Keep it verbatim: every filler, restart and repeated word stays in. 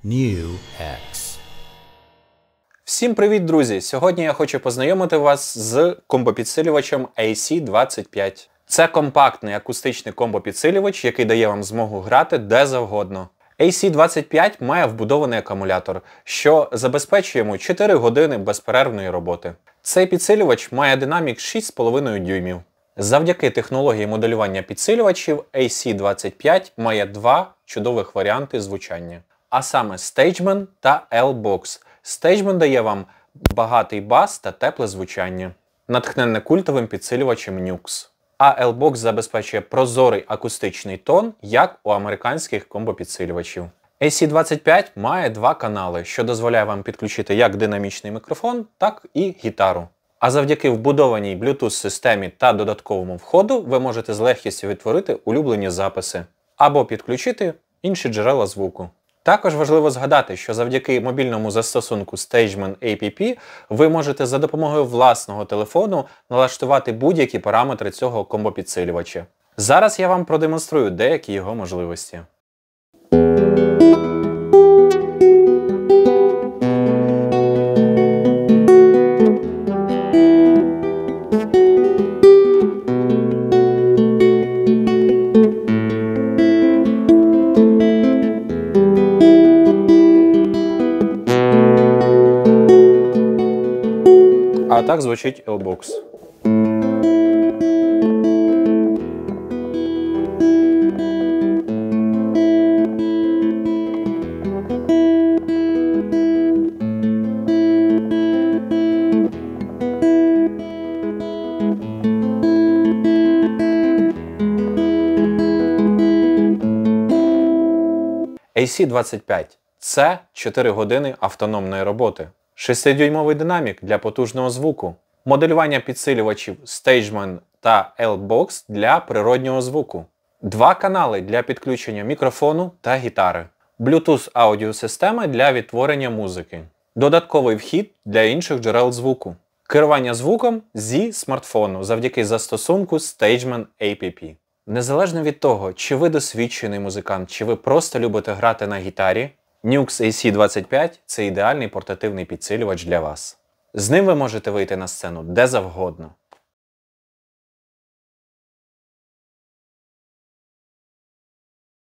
New X. Всім привіт, друзі! Сьогодні я хочу познайомити вас з комбо-підсилювачем ей сі двадцять п'ять. Це компактний акустичний комбо-підсилювач, який дає вам змогу грати де завгодно. ей сі двадцять п'ять має вбудований акумулятор, що забезпечує йому чотири години безперервної роботи. Цей підсилювач має динамік шість з половиною дюймів. Завдяки технології моделювання підсилювачів ей сі двадцять п'ять має два чудових варіанти звучання. А саме Stageman та L-Box. Stageman дає вам багатий бас та тепле звучання, натхненне культовим підсилювачем Nux. А L-Box забезпечує прозорий акустичний тон, як у американських комбо-підсилювачів. ей сі двадцять п'ять має два канали, що дозволяє вам підключити як динамічний мікрофон, так і гітару. А завдяки вбудованій Bluetooth-системі та додатковому входу ви можете з легкістю відтворити улюблені записи або підключити інші джерела звуку. Також важливо згадати, що завдяки мобільному застосунку Stageman ей пі пі ви можете за допомогою власного телефону налаштувати будь-які параметри цього комбо-підсилювача. Зараз я вам продемонструю деякі його можливості. А так звучить L-Box. ей сі двадцять п'ять – це чотири години автономної роботи. шестидюймовий динамік для потужного звуку, моделювання підсилювачів Stageman та L-Box для природнього звуку, два канали для підключення мікрофону та гітари, Bluetooth аудіосистема для відтворення музики, додатковий вхід для інших джерел звуку, керування звуком зі смартфону завдяки застосунку Stageman ей пі пі. Незалежно від того, чи ви досвідчений музикант, чи ви просто любите грати на гітарі, Nux ей сі двадцять п'ять – це ідеальний портативний підсилювач для вас. З ним ви можете вийти на сцену де завгодно.